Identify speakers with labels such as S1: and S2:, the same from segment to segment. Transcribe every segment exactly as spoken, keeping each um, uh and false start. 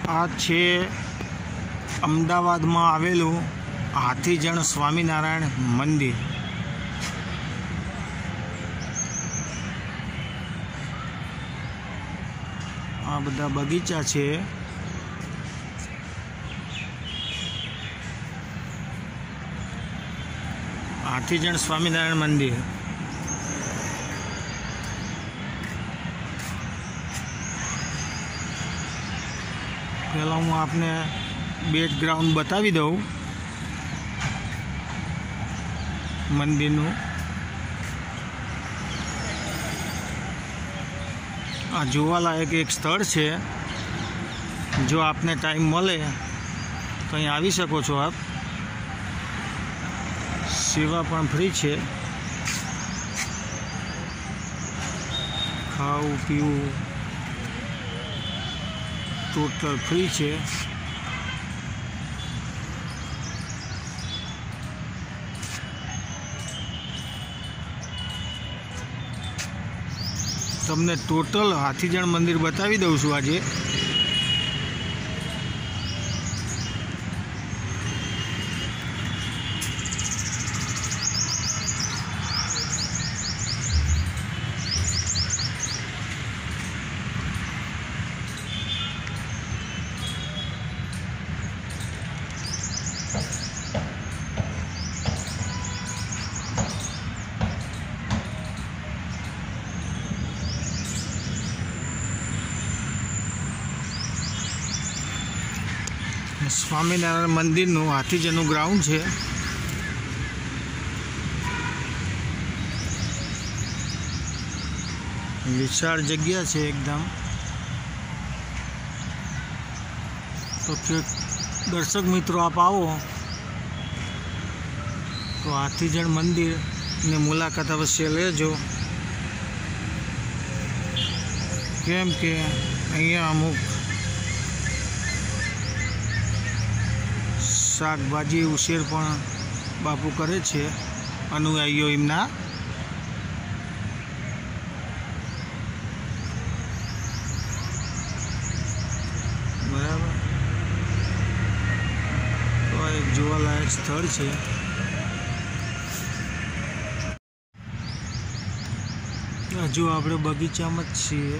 S1: आ छे अमदावाद में आवेलू हाथीजण स्वामीनारायण मंदिर। आ बधा बगीचा छे। हाथीजण स्वामीनारायण मंदिर पहला हूँ आपने बैकग्राउंड बतावी दऊं मंदिरनु। आ जोवालायक एक स्थल है, जो आपने टाइम मळे तो अहीं आवी शको छो। आप सेवा पण फ्री है, खावू पीवू टोटल फ्री है। तमने टोटल हाथीजण मंदिर बतावी दऊं छुं आजे। स्वामीनारायण मंदिर नु हाथीजण ग्राउंड है। विशाल जग्या है एकदम। तो दर्शक मित्रों आप आओ तो हाथीजण मंदिर ने मुलाकात अवश्य लेजो, केम के अहींया अमुक शाकभाजी उछेर पण बापू करे छे, अनुयायीओ एमना। बराबर। तो एक जोवालायक स्थल है। हजू आपणे बगीचा में ज छीए।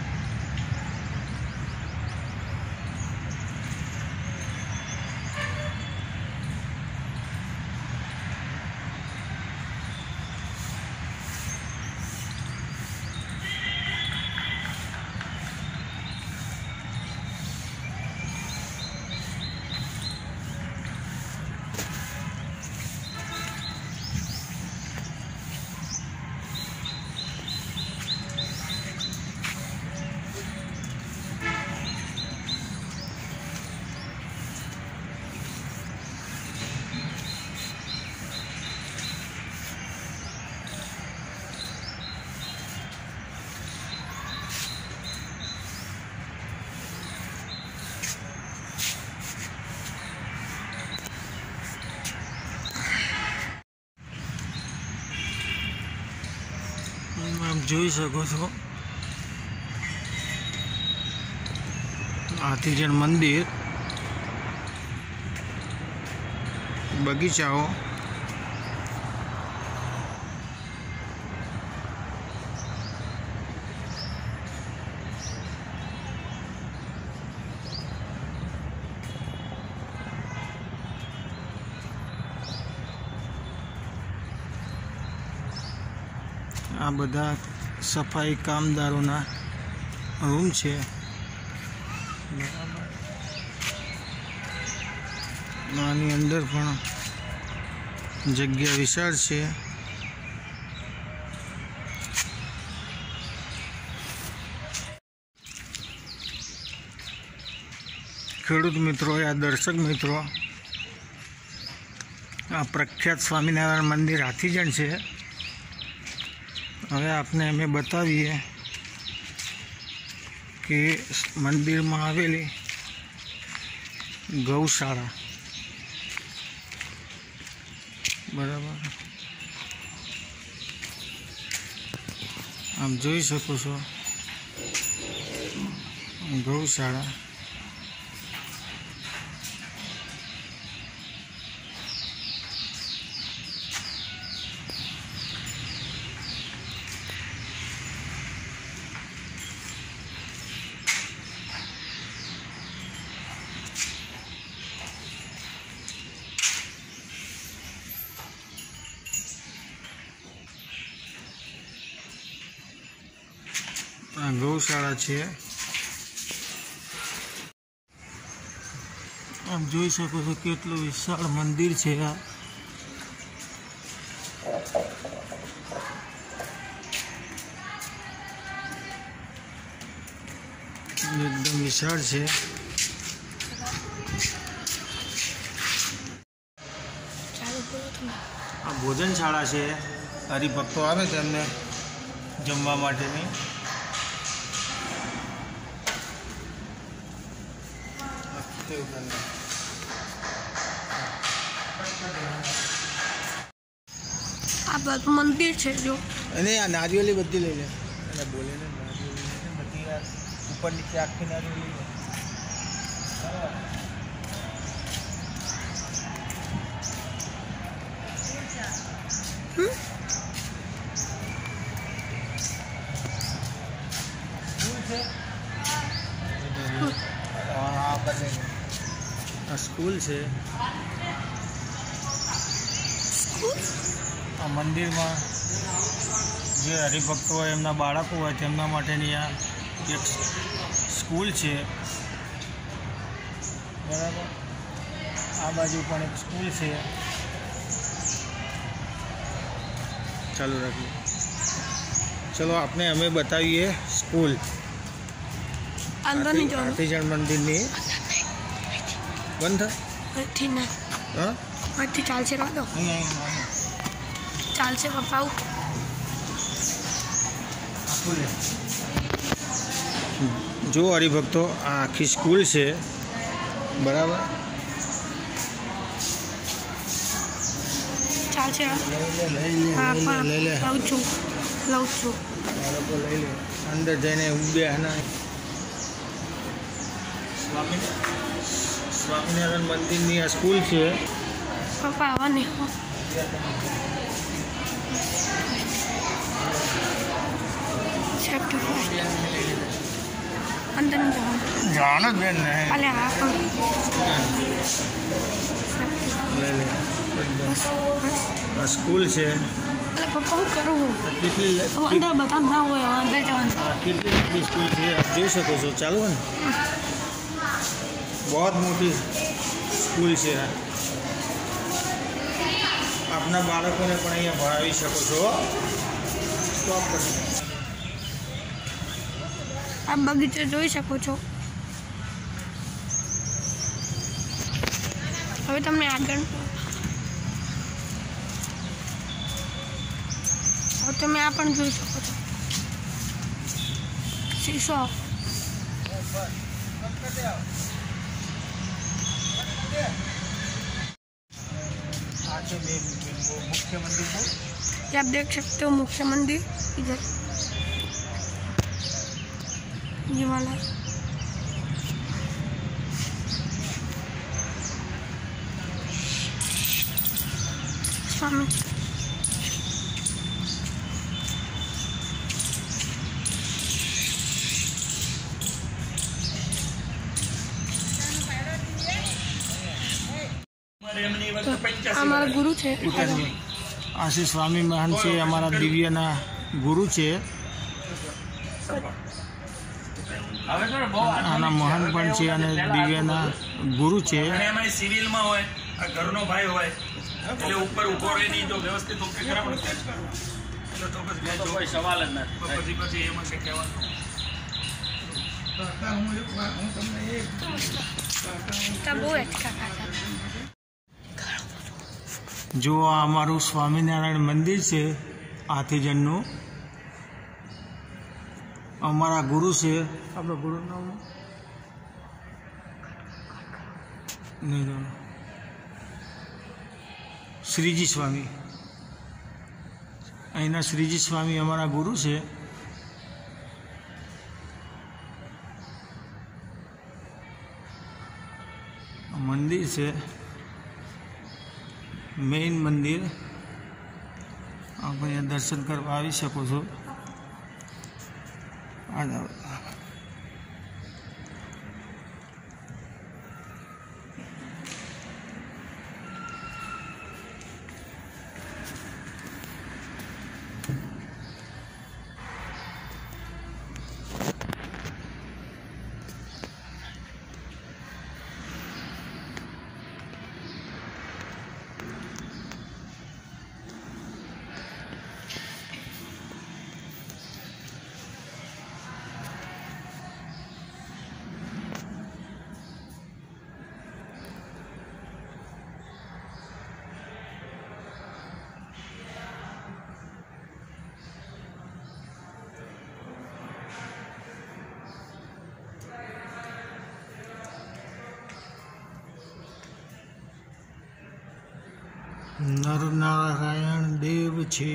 S1: आप જોઈ શકો છો हाथीजण मंदिर बगीचाओ। आ बधा सफाई कामदारोना रूम है। आनी अंदर पण जग्या विशाल है। खेडूत मित्रों या दर्शक मित्रों, आ प्रख्यात स्वामीनारायण मंदिर हाथीजण है। हवे आपने अमे बतावीए कि मंदिर में आवेली गौशाला। बराबर आप જોઈ શકો છો ગૌશાળા। ગૌશાળા છે। આપ જોઈ શકો છો કેટલું વિશાળ મંદિર છે આ। एकदम विशाल है। आ भोजनशाला है। हरिभक्तो आवे तेमने जमवा माटेनी।
S2: आ बाजू मंदिर है जो
S1: अने आ नारियोली बत्ती ले ले अने बोले ने नारियोली ले बत्ती यार ऊपर नीचे आखी नारियोली ले
S2: हम्म
S1: स्कूल से आ मंदिर में जे हरिभक्तो होय एमना बाळको होय तेमना माटेनी आ एक स्कूल है। बराबर आ बाजू पण एक स्कूल है। चालू रखिए। चलो आपने हमें बताइए स्कूल
S2: अंदर नहीं जाओ।
S1: हाथीजन मंदिर नहीं बंद था।
S2: ठीक ना
S1: हाँ
S2: ठीक चाल से रह दो
S1: नहीं नहीं
S2: चाल से पापाऊ
S1: जो हरिभक्तो आखी स्कूल से बराबर
S2: चाल से
S1: ले ले ले ले ले
S2: लाऊ छू लाऊ छू
S1: बाळको लई ले अंदर जईने उभे हना स्वामी स्वामीनारायण मंदिर नी स्कूल है।
S2: पापा आवा नहीं हो सेफ्टी फर्स्ट अंदर नहीं जाओ
S1: जाना बेन नहीं
S2: अरे आप
S1: ले ले
S2: बस बस
S1: स्कूल से
S2: अरे पापा वो करो
S1: कितनी
S2: वो अंदर बता ना वो अंदर जाओ
S1: कितनी कितनी स्कूल है आप देख सको છો ચાલુ है बहुत मोटी स्कूल है। अपना बाळको ने पण अहींया भणावी शको छो। स्टॉप कर
S2: आप बगीचे જોઈ શકો છો। હવે તમને આગળ હવે તમે આ પણ જોઈ શકો છો સીસો
S1: मुख्य मंदिर को
S2: ये आप देख सकते हो मुख्य मंदिर इधर ये वाला स्वामी हमारा गुरु है
S1: आशीष स्वामी महंत से हमारा दिव्यना गुरु है। आना महंत पण छे अने दिव्यना गुरु है।
S3: सिविल में होय आ घरनो भाई होय એટલે ઉપર ઊભો રહીને જો વ્યવસ્થિત ઓકે કરાવવાનું એટલે તો પછી કોઈ સવાલ જ નથી પછી પછી એમાં કે કહેવાનું હું હું તમને એક
S2: तब वो अच्छा खाता
S1: जो आ अमारू स्वामीनारायण मंदिर से हाथीजननु अमारा गुरु से अपना गुरु नाम नहीं जानो श्रीजी स्वामी अहींना श्रीजी स्वामी अमारा गुरु से। मंदिर से मेन मंदिर आप अहींया दर्शन करवा आवी शको छो। आ जाओ નરનારાયણ દેવ છે.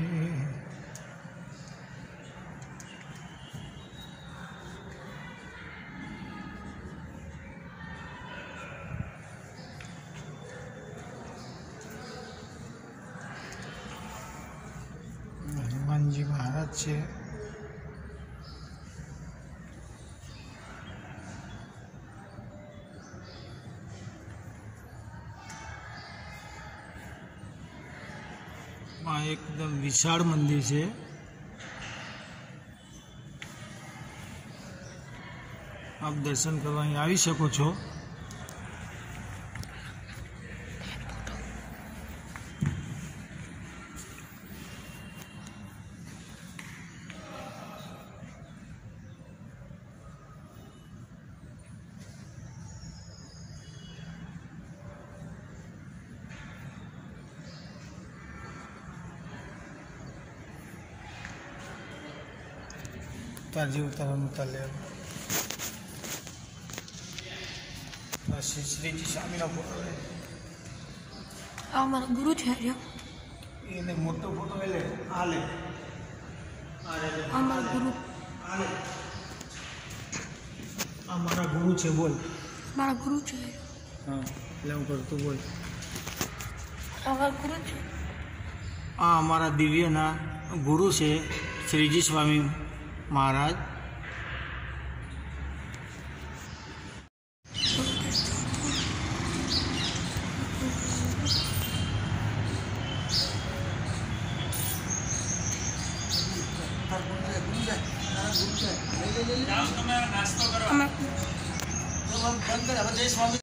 S1: હનુમાનજી મહારાજ છે. આ એકદમ વિશાળ મંદિર છે. આપ દર્શન કરવા અહીં આવી શકો છો. તાજી ઉતારવાનું ઉતાર શ્રી શ્રીજી સ્વામીનો ફોટો
S2: આ મારા ગુરુ છે જો
S1: એને મોટો ફોટો લે આ લે
S2: આ મારા ગુરુ
S1: આ લે આ મારા ગુરુ છે. બોલ
S2: મારા ગુરુ છે.
S1: હા એટલે હું કરતું બોલ.
S2: આ મારા ગુરુ છે.
S1: આ અમારા દિવ્યના ગુરુ છે શ્રીજી સ્વામી મહારાજ.
S3: જાઓ તમે નાસ્તો કરો.
S2: અમારા